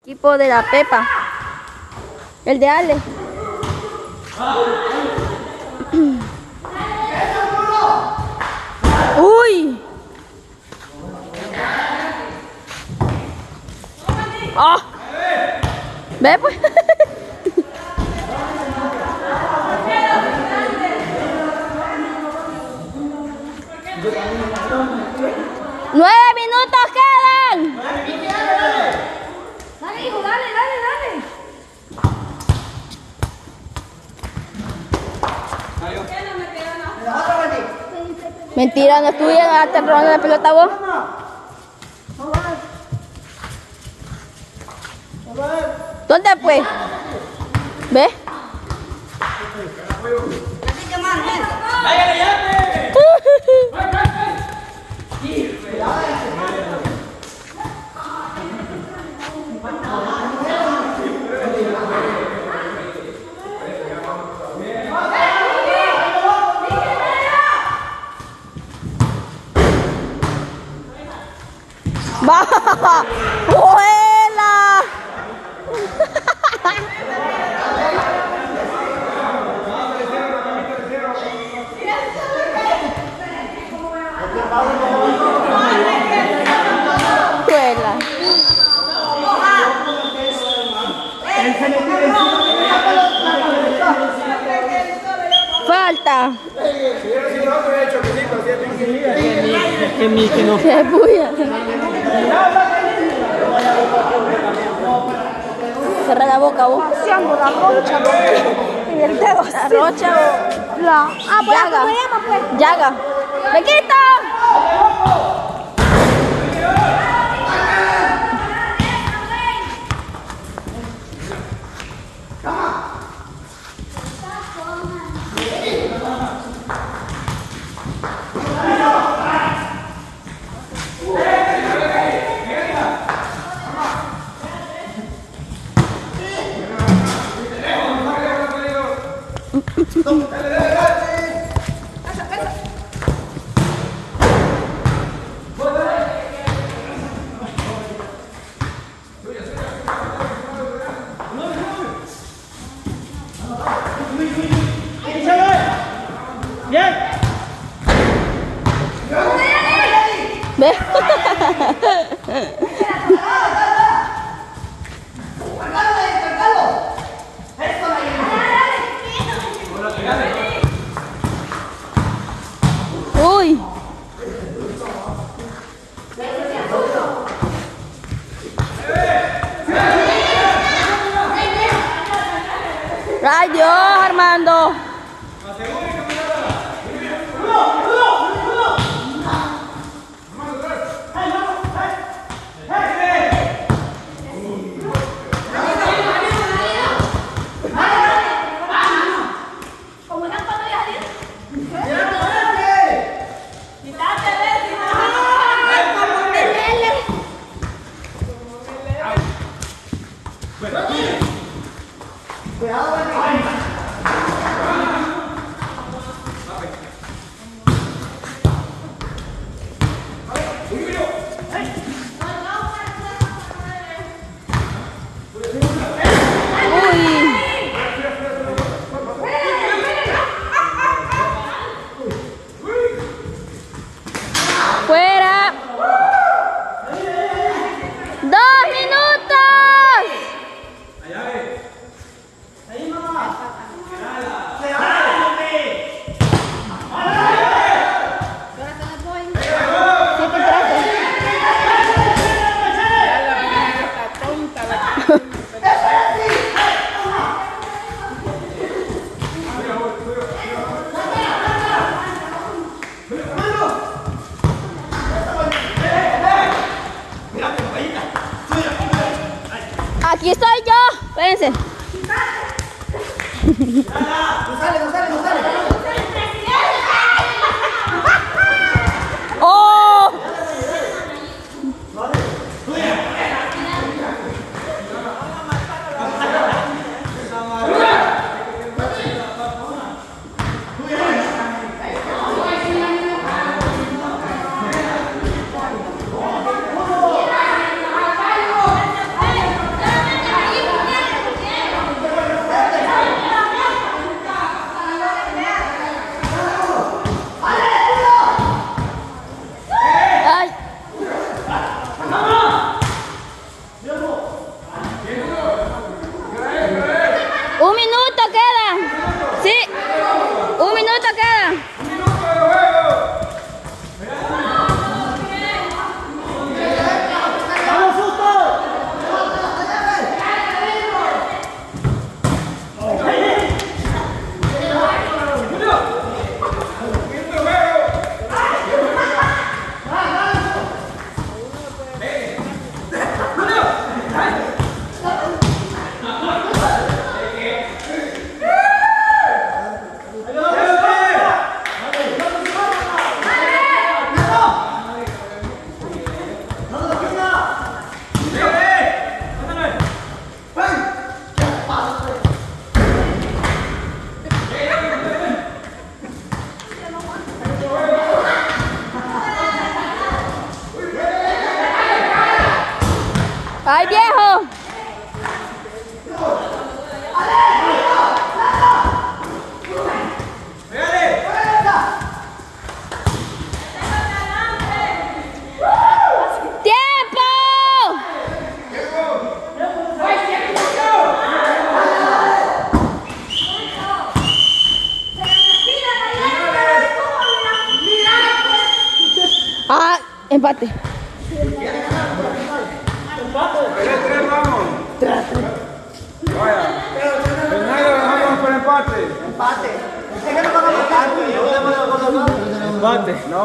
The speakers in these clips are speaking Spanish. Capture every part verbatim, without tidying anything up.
Equipo de la Pepa. El de Ale. Uy. Oh. Ve pues. Nueve minutos quedan. Dale, hijo, dale, dale, dale. Mentira, no estuve hasta el rollo de la pelota vos. ¿Dónde pues? ¿Ves? ¡Va! ¡Vuela! ¡Vuela! ¡Falta! Que mi, que no. ¡Qué bulla! Cerra la boca vos. Haciendo la rocha, ¿no? En el dedo. La rocha o La... Ah, pues, llaga. ¿cómo se llama, pues? Llaga. ¡Bequita! ¿Ves? Uy. Ay Dios, Armando. Fuera. Dos minutos. Ahí, mamá. Aquí estoy yo. Espérense. No sale, no sale, no sale. ¡Oh! viejo! Ah, empate. tres tres vamos. Vaya. Bernardo, dejamos por empate. Empate. Es que no van a matar. Empate. No.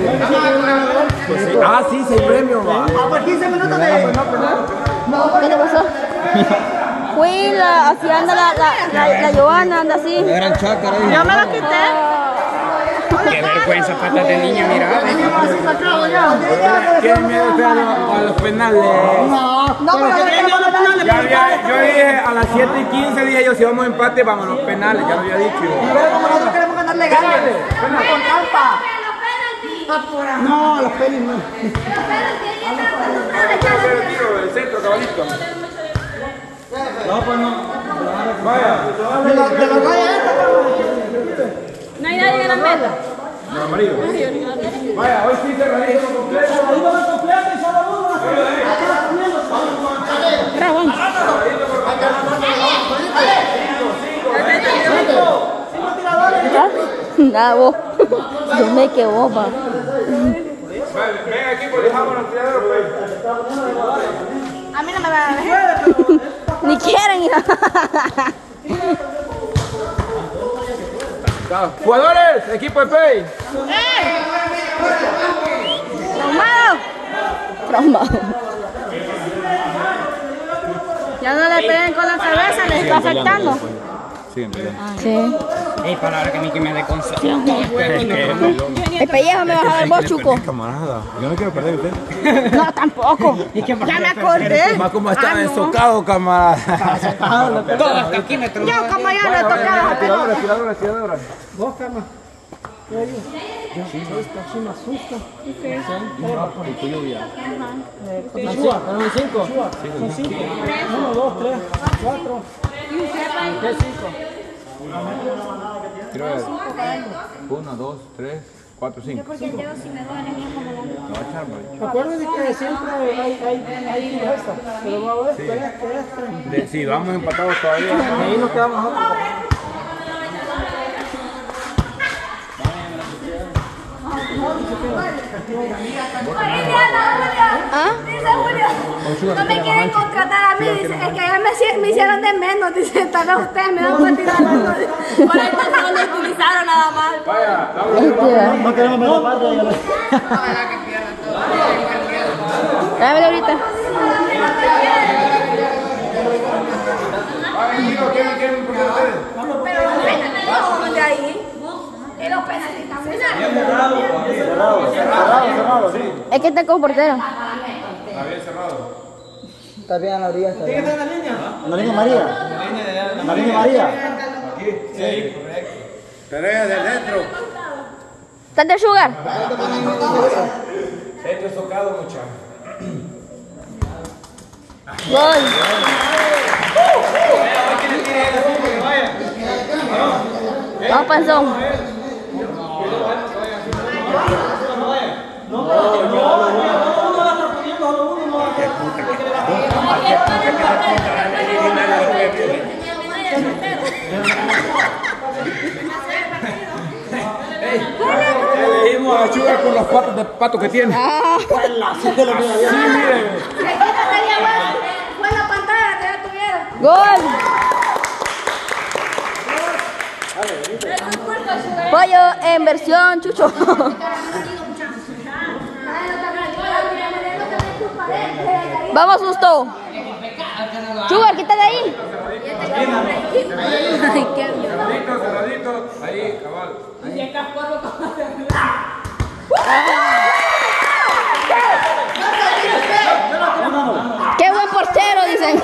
Ah, sí, seis premios, va. A por quince minutos de... ¿Qué te pasó? Fui la, así anda la, la, la, la Joana, anda así. La gran chácara ahí. Yo me lo quité. Qué vergüenza, patas de niño, mira. ¿Tienen miedo ustedes a los, a los penales? No, no, pero no queremos los penales. Ya había, yo dije a las siete y quince, dije yo, si vamos a empate, vamos a los penales, ya lo había dicho. Pero como nosotros queremos ganar legales. Con trampa. No, los pelis no. El centro, caballito. No, pues no. Vaya. De los de los rayos esta, No hay nadie en la meta. No, amarillo. Vaya, hoy sí cerradito completo. Ahí va completo y solo uno. Nada, vos. Yo me quedé boba. Ven aquí, pues dejamos los tiradores, pues. A mí no me va a dejar. Ni quieren ir a... Jugadores, equipo de Pay. ¡Traumado! Traumado. Ya no le peguen con la cabeza, les está afectando. Sí, en realidad. Sí. Ey, palabra que a mí que me dé concepción. El pellejo me vas a dar vos, Chuco. Camarada, yo no quiero perder usted. No, tampoco. Ya me acordé. Más como están Ah, no. ensocados, camarada. Todos hasta aquí me Yo como ya le tocaba la pelota. Tiradora, tiradora, tiradora. Vos, cama. cinco. Son cinco. Uno, dos, tres, cuatro. ¿Qué cinco? Quiero ver. Uno, dos, tres, cuatro, cinco. No, va a echar, pues. Acuérdense que siempre hay, hay, hay esta. Pero va a ver, que este. De- Sí, vamos empatados todavía. Ahí nos quedamos nosotros. ¿Ah? Dice Julio, no me quieren contratar a mí, dice, es que ya me, hici- me hicieron de menos, dice, tal vez ustedes me dan por tirar algo. Por ahí no lo utilizaron nada más. Vaya, dame. No queremos ver la parte. Dámelo ahorita. ¿Quién quiere un poquito ustedes? Pero los penales no, de ahí. Y los penales también. Cerrado, cerrado, sí. Es que está como portero. Está bien cerrado. Está bien en la orilla. ¿Tiene que estar en la línea? En la línea María. En la línea María. Aquí, sí, correcto. Pero es de dentro. ¿Estás de sugar? Centro socado, muchachos. Gol. Vamos, panzón. Le dimos a Chuga con los patos de pato que tiene. Sí, miren. Fue la pantalla que ya tuvieron. Gol. Pollo en versión chucho. Vamos, susto. Sugar, quítate ahí. Cerradito, cerradito. Ahí, cabal. Qué buen portero, dicen.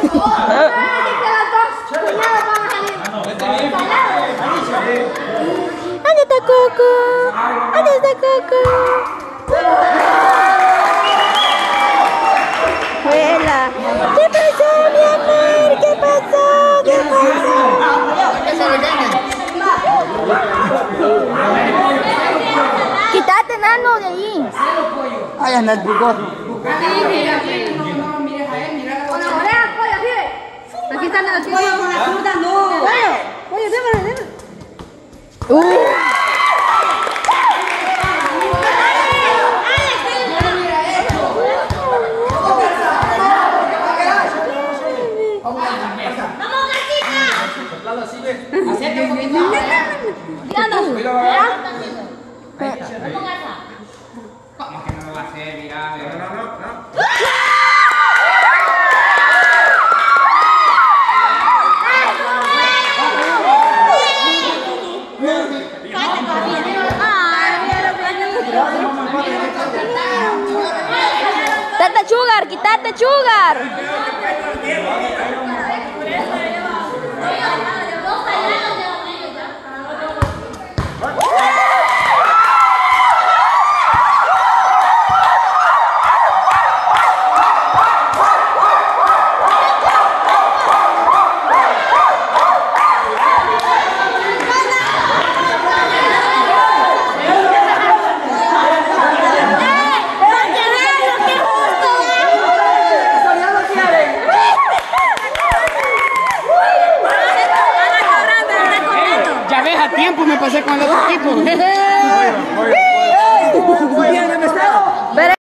¿Dónde está Coco? ¿Dónde está Coco? ¡Vuela! ¡Qué pasa! vayas en el pulgor. Con las orejas, pollo, mire. Aquí están los chicos. Pollo, con la zurda no. Pollo, pollo, démosle, démosle. Uh. Hacete un poquito. Diana, ¿Cómo que no lo va a hacer? Mira, no, no, no, no. Quítate sugar, quítate sugar. Ya ves, a tiempo me pasé con el otro equipo.